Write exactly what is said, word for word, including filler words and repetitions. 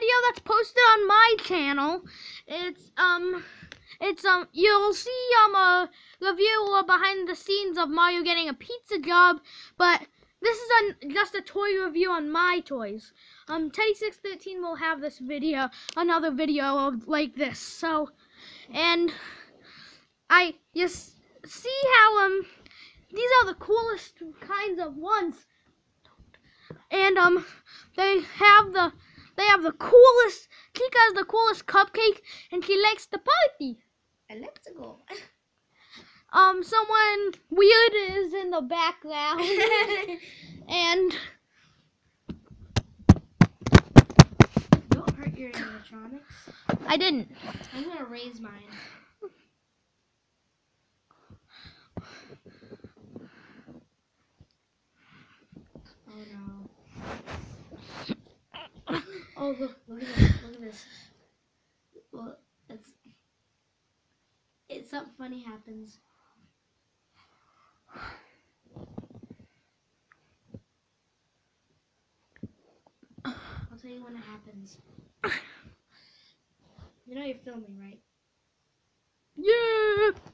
video that's posted on my channel. It's um, it's um, you'll see um a review or behind the scenes of Mario getting a pizza job, but this is an, just a toy review on my toys. Um, Teddy six thirteen will have this video, another video of like this. So, and I just see how um, these are the coolest kinds of ones, and um, they have the they have the coolest. Chica has the coolest cupcake, and she likes the party. And let's go. Um, someone weird is in the background, and don't hurt your animatronics. I didn't. I'm gonna raise mine. Oh no. Oh look, look at this, look at this. Well, it's it's something funny happens. I'll tell you when it happens. You know you're filming, right? Yeah.